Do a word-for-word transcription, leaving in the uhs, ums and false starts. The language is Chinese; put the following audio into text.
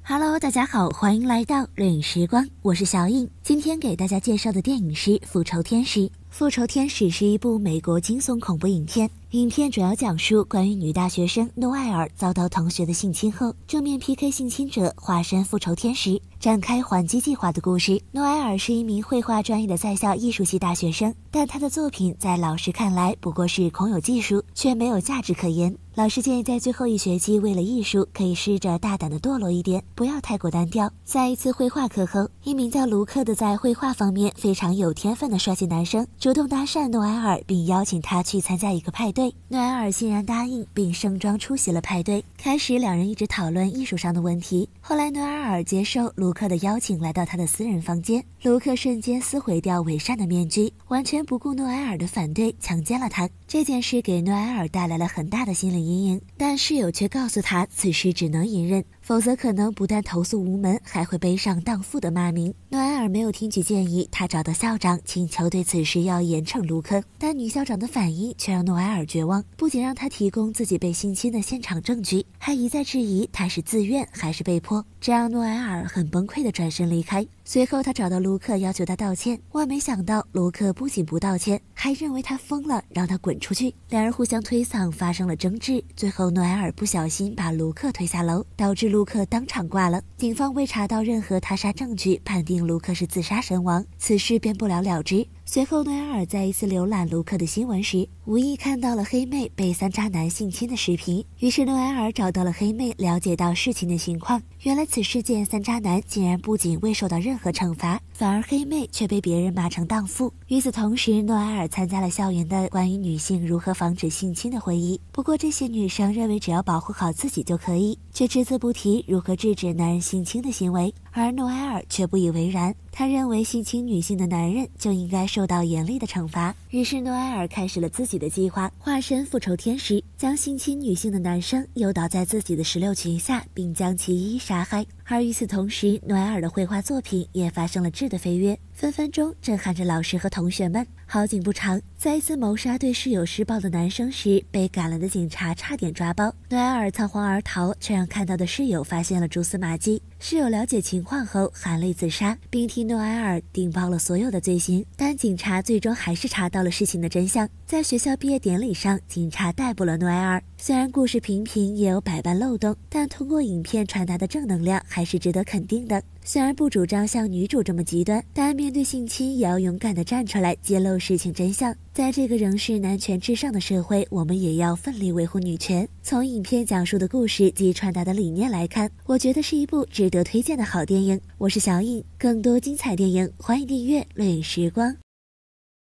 Hello， 大家好，欢迎来到热影时光，我是小影。今天给大家介绍的电影是《复仇天使》。《复仇天使》是一部美国惊悚恐怖影片。影片主要讲述关于女大学生诺埃尔遭到同学的性侵后，正面 P K 性侵者，化身复仇天使，展开还击计划的故事。诺埃尔是一名绘画专业的在校艺术系大学生，但他的作品在老师看来不过是空有技术，却没有价值可言。老师建议在最后一学期，为了艺术，可以试着大胆的堕落一点，不要太过单调。在一次绘画课后，一名叫卢克的在绘画方面非常有天分的帅气男生主动搭讪诺埃尔，并邀请他去参加一个派对。诺埃尔欣然答应，并盛装出席了派对。开始两人一直讨论艺术上的问题，后来诺埃尔接受卢克的邀请，来到他的私人房间。卢克瞬间撕毁掉伪善的面具，完全不顾诺埃尔的反对，强奸了他。这件事给诺埃尔带来了很大的心理阴影，但室友却告诉他，此事只能隐忍，否则可能不但投诉无门，还会背上荡妇的骂名。诺埃尔没有听取建议，他找到校长，请求对此事要严惩卢克，但女校长的反应却让诺埃尔绝望，不仅让他提供自己被性侵的现场证据，还一再质疑他是自愿还是被迫，这让诺埃尔很崩溃地转身离开。随后他找到卢克，要求他道歉，万没想到卢克不仅不道歉，还认为他疯了，让他滚出去。两人互相推搡，发生了争执，最后诺埃尔不小心把卢克推下楼，导致卢克当场挂了。警方未查到任何他杀证据，判定卢克是自杀身亡，此事便不了了之。随后诺埃尔在一次浏览卢克的新闻时，无意看到了黑妹被三渣男性侵的视频，于是诺埃尔找到了黑妹，了解到事情的情况。原来此事件三渣男竟然不仅未受到任何惩罚，反而黑妹却被别人骂成荡妇。与此同时，诺埃尔参加了校园的关于女性如何防止性侵的会议，不过这些女生认为只要保护好自己就可以，却只字不提如何制止男人性侵的行为，而诺埃尔却不以为然，他认为性侵女性的男人就应该受到严厉的惩罚。于是诺埃尔开始了自己的计划，化身复仇天使，将性侵女性的男生诱导在自己的石榴裙下，并将其一一杀害。而与此同时，诺埃尔的绘画作品也发生了质的飞跃，分分钟震撼着老师和同学们。好景不长，在一次谋杀对室友施暴的男生时，被赶来的警察差点抓包，诺埃尔仓皇而逃，却让看到的室友发现了蛛丝马迹。室友了解情况后含泪自杀，并替诺埃尔顶包了所有的罪行，但警察最终还是查到了事情的真相。在学校毕业典礼上，警察逮捕了诺埃尔。虽然故事平平，也有百般漏洞，但通过影片传达的正能量还是值得肯定的。虽然不主张像女主这么极端，但面对性侵也要勇敢地站出来，揭露事情真相。在这个仍是男权至上的社会，我们也要奋力维护女权。从影片讲述的故事及传达的理念来看，我觉得是一部值得推荐的好电影。我是小影，更多精彩电影欢迎订阅乐影时光。